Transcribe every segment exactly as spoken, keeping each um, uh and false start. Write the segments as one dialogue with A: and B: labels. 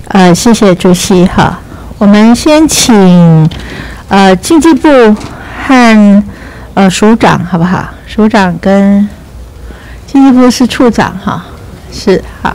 A: 呃，谢谢主席哈。我们先请呃经济部和呃署长好不好？署长跟经济部是处长哈，是好。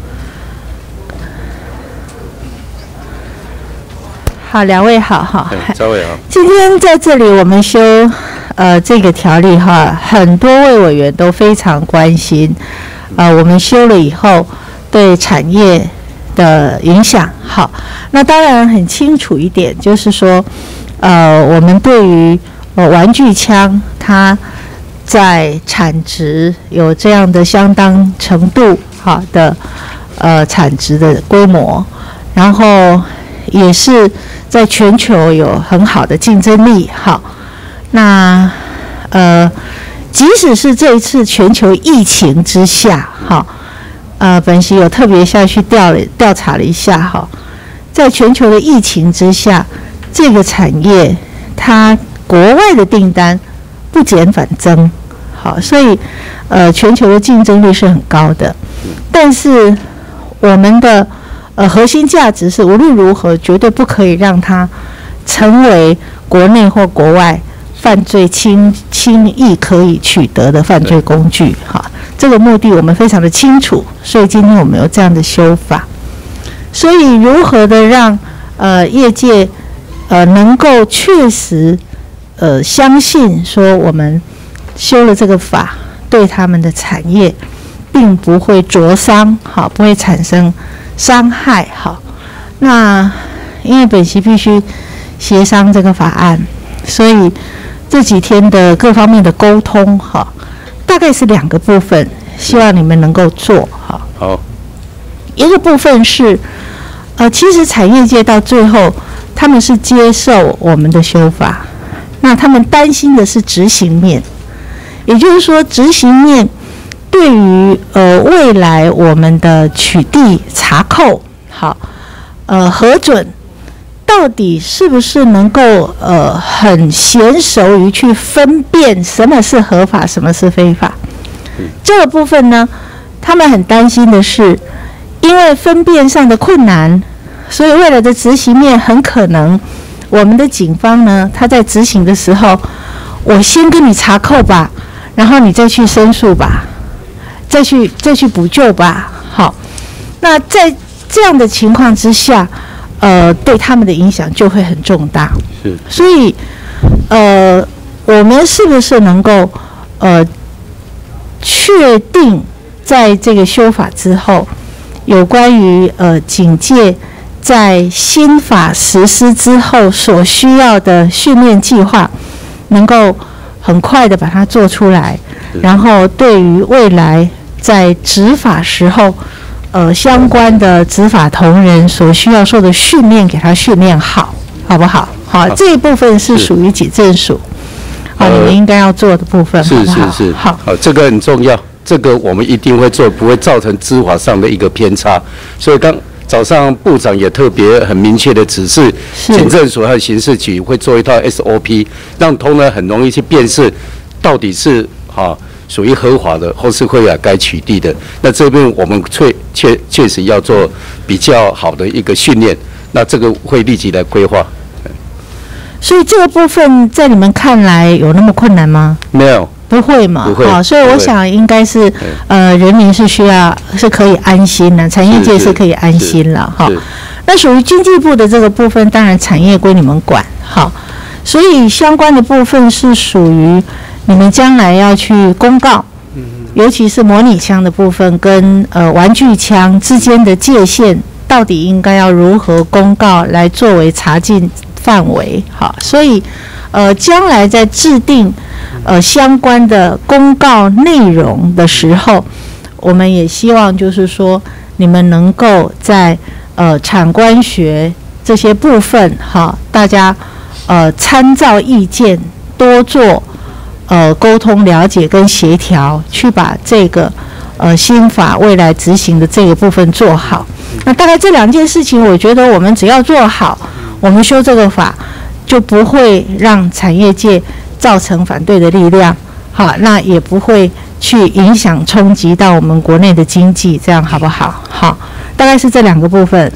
A: 好，两位好哈。
B: 赵委好。
A: 今天在这里我们修呃这个条例哈，很多位委员都非常关心，呃，我们修了以后对产业的影响。好，那当然很清楚一点，就是说，呃，我们对于呃玩具枪它在产值有这样的相当程度好的呃产值的规模，然后也是在全球有很好的竞争力。好，那呃，即使是这一次全球疫情之下，好，呃，本席有特别下去调了调查了一下，哈，在全球的疫情之下，这个产业它国外的订单不减反增，好，所以呃，全球的竞争力是很高的，但是我们的呃核心价值是无论如何绝对不可以让它成为国内或国外犯罪轻轻易可以取得的犯罪工具。哈，这个目的我们非常的清楚，所以今天我们有这样的修法。所以如何的让呃业界呃能够确实呃相信说我们修了这个法对他们的产业并不会灼伤，好，不会产生伤害。好，那因为本席必须协商这个法案，所以这几天的各方面的沟通，哈，大概是两个部分，希望你们能够做。哈，
B: 好，
A: 一个部分是，呃，其实产业界到最后他们是接受我们的修法，那他们担心的是执行面，也就是说，执行面对于呃未来我们的取缔、查扣，好，呃核准。到底是不是能够呃很娴熟于去分辨什么是合法，什么是非法？这个部分呢，他们很担心的是，因为分辨上的困难，所以未来的执行面很可能，我们的警方呢，他在执行的时候，我先跟你查扣吧，然后你再去申诉吧，再去再去补救吧。好，那在这样的情况之下。呃，对他们的影响就会很重大。
B: 是，
A: 所以，呃，我们是不是能够呃确定，在这个修法之后，有关于呃警界在新法实施之后所需要的训练计划，能够很快的把它做出来，然后对于未来在执法时候。呃，相关的执法同仁所需要受的训练，给他训练好，好不好？好，这一部分是属于警政署，好，你们应该要做的部分，
B: 是
A: 好不好？
B: 是是，
A: 好，
B: 好，这个很重要，这个我们一定会做，不会造成执法上的一个偏差。所以刚早上部长也特别很明确的指示，警政署和刑事局会做一套 S O P， 让同仁很容易去辨识到底是哈。属于合法的，或是会啊该取缔的，那这边我们确确确实要做比较好的一个训练，那这个会立即来规划。
A: 所以这个部分在你们看来有那么困难吗？
B: 没有，
A: 不会嘛？
B: 不会。
A: 好，所以我想应该是呃，人民是需要是可以安心的，产业界是可以安心了哈。那属于经济部的这个部分，当然产业归你们管，好，所以相关的部分是属于。你们将来要去公告，尤其是模拟枪的部分跟呃玩具枪之间的界限，到底应该要如何公告来作为查禁范围？好，所以呃将来在制定呃相关的公告内容的时候，我们也希望就是说你们能够在呃产官学这些部分，哈，大家呃参照意见，多做。呃，沟通、了解跟协调，去把这个呃新法未来执行的这个部分做好。那大概这两件事情，我觉得我们只要做好，我们修这个法就不会让产业界造成反对的力量。好，那也不会去影响冲击到我们国内的经济，这样好不好？好，大概是这两个部分。
B: 是。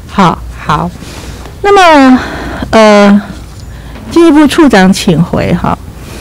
A: 好，好。那么，呃，进一步处长请回哈。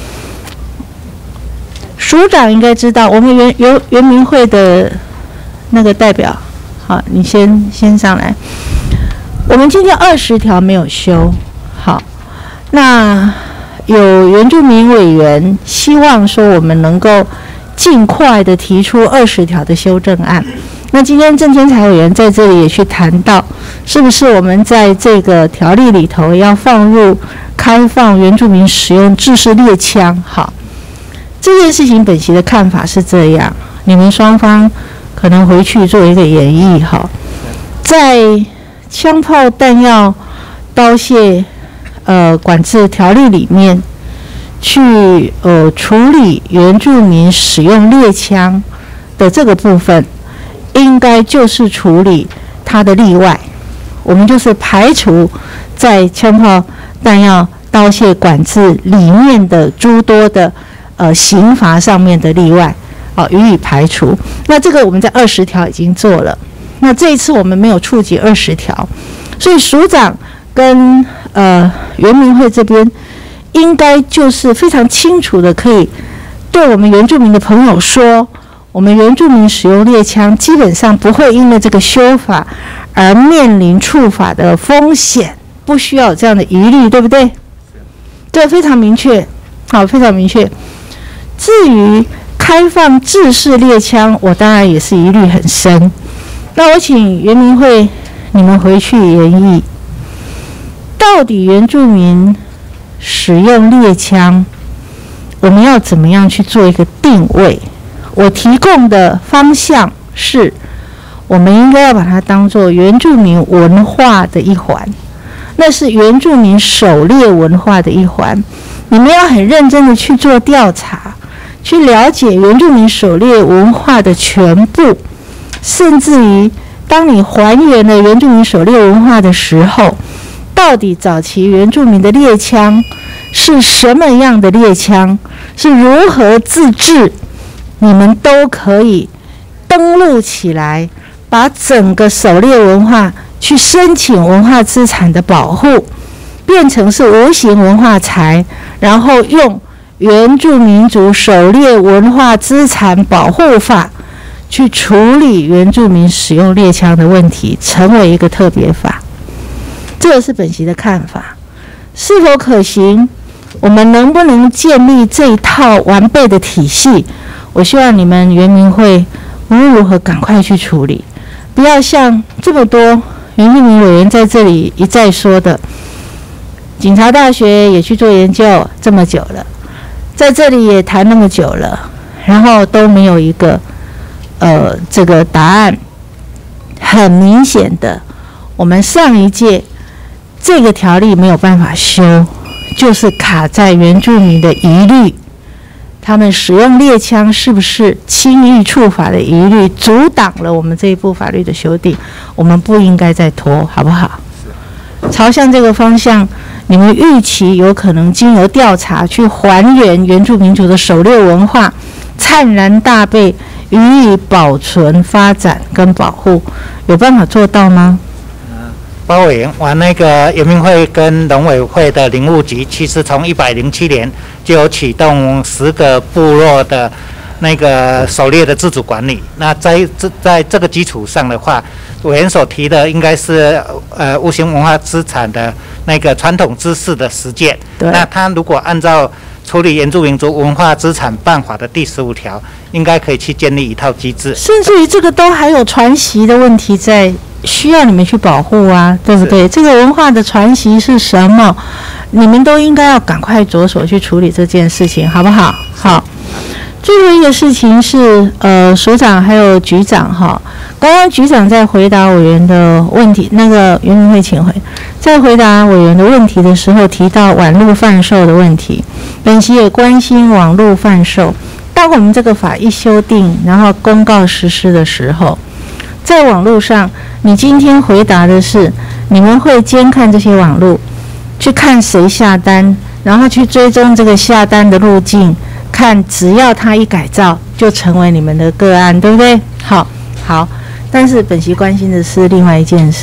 A: 署长应该知道，我们原原原民会的那个代表，好，你先先上来。我们今天二十条没有修，好，那有原住民委员希望说我们能够尽快的提出二十条的修正案。那今天郑天才委员在这里也去谈到，是不是我们在这个条例里头要放入开放原住民使用制式猎枪？好，这件事情本席的看法是这样，你们双方可能回去做一个演绎。好，在枪炮弹药刀械呃管制条例里面，去呃处理原住民使用猎枪的这个部分，应该就是处理它的例外。我们就是排除在枪炮弹药刀械管制里面的诸多的呃刑罚上面的例外，哦、呃、予以排除。那这个我们在二十条已经做了。那这一次我们没有触及二十条，所以署长跟呃原民会这边应该就是非常清楚的，可以对我们原住民的朋友说，我们原住民使用猎枪基本上不会因为这个修法而面临触法的风险，不需要有这样的疑虑，对不对？对，非常明确，好，非常明确。至于开放制式猎枪，我当然也是疑虑很深。那我请原民会你们回去研议，到底原住民使用猎枪，我们要怎么样去做一个定位？我提供的方向是，我们应该要把它当作原住民文化的一环，那是原住民狩猎文化的一环。你们要很认真的去做调查，去了解原住民狩猎文化的全部，甚至于当你还原了原住民狩猎文化的时候，到底早期原住民的猎枪是什么样的猎枪，是如何自制，你们都可以登录起来，把整个狩猎文化去申请文化资产的保护，变成是无形文化财，然后用原住民族狩猎文化资产保护法去处理原住民使用猎枪的问题，成为一个特别法。这个是本席的看法，是否可行？我们能不能建立这一套完备的体系？我希望你们原民会无论如何赶快去处理，不要像这么多原住民委员在这里一再说的，警察大学也去做研究这么久了，在这里也谈那么久了，然后都没有一个呃这个答案。很明显的，我们上一届这个条例没有办法修，就是卡在原住民的疑虑，他们使用猎枪是不是轻易触法的疑虑，阻挡了我们这一部法律的修订。我们不应该再拖，好不好？朝向这个方向，你们预期有可能经由调查去还原原住民族的狩猎文化，灿然大被予以保存、发展跟保护，有办法做到吗？
C: 包委员，我那个原民会跟农委会的林务局，其实从一百零七年就有启动十个部落的那个狩猎的自主管理。那在这在这个基础上的话，委员所提的应该是呃无形文化资产的那个传统知识的实践。那他如果按照处理原住民族文化资产办法的第十五条，应该可以去建立一套机制。
A: 甚至于这个都还有传习的问题在，需要你们去保护啊，对不对？这个文化的传习是什么？你们都应该要赶快着手去处理这件事情，好不好？好。最后一个事情是，呃，署长还有局长哈，刚刚局长在回答委员的问题，那个原民会请回，在回答委员的问题的时候提到网络贩售的问题，本席也关心网络贩售。当我们这个法一修订，然后公告实施的时候，在网络上，你今天回答的是你们会监看这些网络，去看谁下单，然后去追踪这个下单的路径。看，只要他一改造，就成为你们的个案，对不对？好，好。但是本席关心的是另外一件事，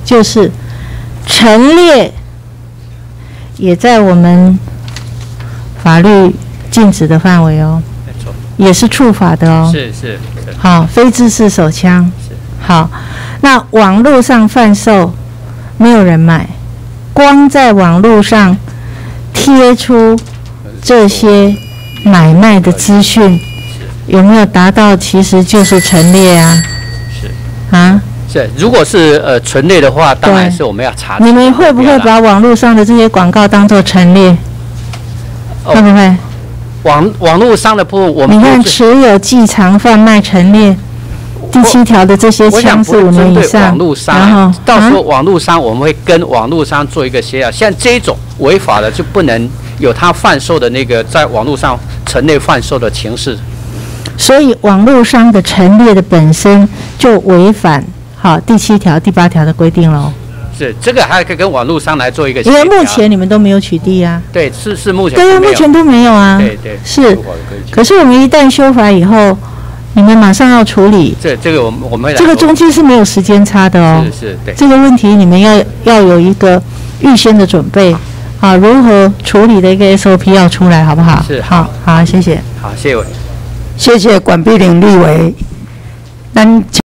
A: 就是陈列也在我们法律禁止的范围哦，
D: 没错，
A: 也是触法的哦。
D: 是是是，
A: 好，非制式手枪。
D: 是
A: 好，那网络上贩售没有人买，光在网络上贴出这些买卖的资讯，有没有达到其实就是陈列啊？
D: 是
A: 啊？
D: 是，如果是呃纯类的话，当然是我们要查。
A: 你们会不会把网络上的这些广告当作陈列？
D: 哦、
A: 会不会？
D: 网网络上的部分，我们
A: 你看持有、寄藏、贩卖、陈列，第七条的这些枪是五年以上。
D: 网络商，
A: 然后
D: 到时候网络商我们会跟网络商做一个协调，像这种违法的就不能有他贩售的那个在网络上陈列贩售的情势。
A: 所以网络商的陈列的本身就违反好第七条、第八条的规定喽。
D: 是这个还可以跟网络商来做一个协调。
A: 因为目前你们都没有取缔啊。
D: 对，是是目前。
A: 对啊，目前都没有啊。
D: 对对。
A: 是。可是我们一旦修法以后，你们马上要处理。
D: 这这个我们我们会来。
A: 这个中间是没有时间差的哦。
D: 是是，对。
A: 这个问题你们要要有一个预先的准备，啊，如何处理的一个 S O P 要出来，好不好？
D: 是。
A: 好，好，谢谢。
D: 好，谢谢委员。
E: 谢谢管碧玲立委。咱